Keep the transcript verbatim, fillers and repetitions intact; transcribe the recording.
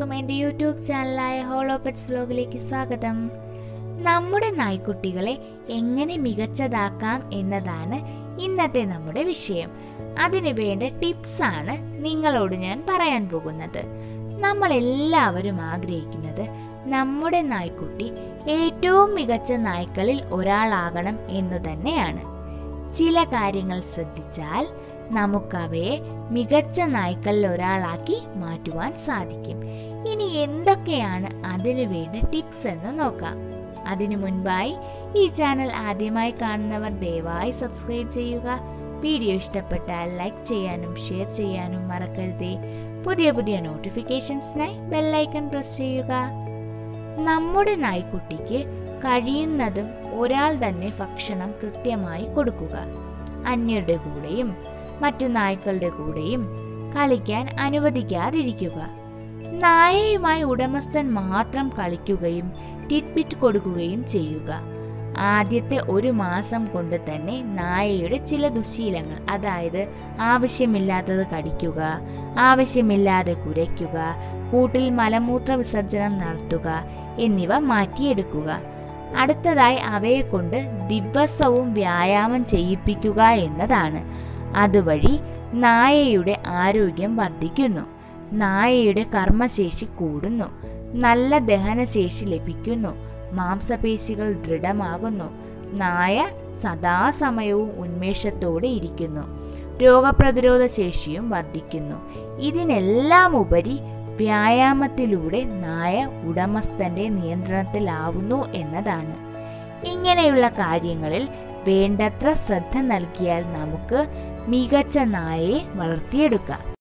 എല്ലാവർക്കും എൻ്റെ യൂട്യൂബ് ചാനലായ ഹോളോ പെറ്റ്സ് വ്ലോഗിലേക്ക് സ്വാഗതം. നമ്മുടെ നായ്ക്കുട്ടികളെ എങ്ങനെ മികച്ചതാക്കാം എന്നതാണ് ഇന്നത്തെ നമ്മുടെ വിഷയം. അതിനു വേണ്ട ടിപ്സാണ് നിങ്ങളോട് ഞാൻ പറയാൻ പോകുന്നത്. നമ്മൾ എല്ലാവരും ആഗ്രഹിക്കുന്നത് നമ്മുടെ നായ്ക്കുട്ടി ഏറ്റവും മികച്ച നായ്ക്കളിൽ ഒരാളാകണം എന്നു തന്നെയാണ്. ചില കാര്യങ്ങൾ ശ്രദ്ധിച്ചാൽ നമുക്കവയെ മികച്ച നായ്ക്കളിൽ ഒരാളാക്കി മാറ്റുവാൻ സാധിക്കും. ഇനി എന്തൊക്കെയാണ് അതിനു വേണ്ട ടിപ്സ് എന്ന് നോക്കാം. അതിനു മുൻപായി ഈ ചാനൽ ആദ്യമായി കാണുന്നവർ ദയവായി സബ്സ്ക്രൈബ് ചെയ്യുക. വീഡിയോ ഇഷ്ടപ്പെട്ടാൽ ലൈക്ക് ചെയ്യാനും ഷെയർ ചെയ്യാനും മറക്കരുതേ. പുതിയ പുതിയ നോട്ടിഫിക്കേഷൻസിനായി ബെല്ലൈക്കൺ പ്രസ് ചെയ്യുക. നമ്മുടെ നായ്ക്കുട്ടിക്ക് കഴിയുന്നതും ഒരാൾ തന്നെ ഭക്ഷണം കൃത്യമായി കൊടുക്കുക. അന്യരുടെ കൂടെയും മറ്റു നായ്ക്കളുടെ കൂടെയും കളിക്കാൻ അനുവദിക്കാതിരിക്കുക. നായയുമായി ഉടമസ്ഥൻ മാത്രം കളിക്കുകയും ടിറ്റ്ബിറ്റ് കൊടുക്കുകയും ചെയ്യുക. ആദ്യത്തെ ഒരു മാസം കൊണ്ട് തന്നെ നായയുടെ ചില ദുശീലങ്ങൾ, അതായത് ആവശ്യമില്ലാത്തത് കടിക്കുക, ആവശ്യമില്ലാതെ കുരയ്ക്കുക, കൂട്ടിൽ മലമൂത്ര വിസർജനം നടത്തുക എന്നിവ മാറ്റിയെടുക്കുക. അടുത്തതായി അവയെ കൊണ്ട് ദിവസവും വ്യായാമം ചെയ്യിപ്പിക്കുക എന്നതാണ്. അതുവഴി നായയുടെ ആരോഗ്യം വർദ്ധിക്കുന്നു, നായയുടെ കർമ്മശേഷി കൂടുന്നു, നല്ല ദഹനശേഷി ലഭിക്കുന്നു, മാംസപേശികൾ ദൃഢമാകുന്നു, നായ സദാസമയവും ഉന്മേഷത്തോടെ ഇരിക്കുന്നു, രോഗപ്രതിരോധ ശേഷിയും വർദ്ധിക്കുന്നു. ഇതിനെല്ലാം ഉപരി വ്യായാമത്തിലൂടെ നായ ഉടമസ്ഥന്റെ നിയന്ത്രണത്തിലാവുന്നു എന്നതാണ്. ഇങ്ങനെയുള്ള കാര്യങ്ങളിൽ വേണ്ടത്ര ശ്രദ്ധ നൽകിയാൽ നമുക്ക് മികച്ച നായയെ വളർത്തിയെടുക്കാം.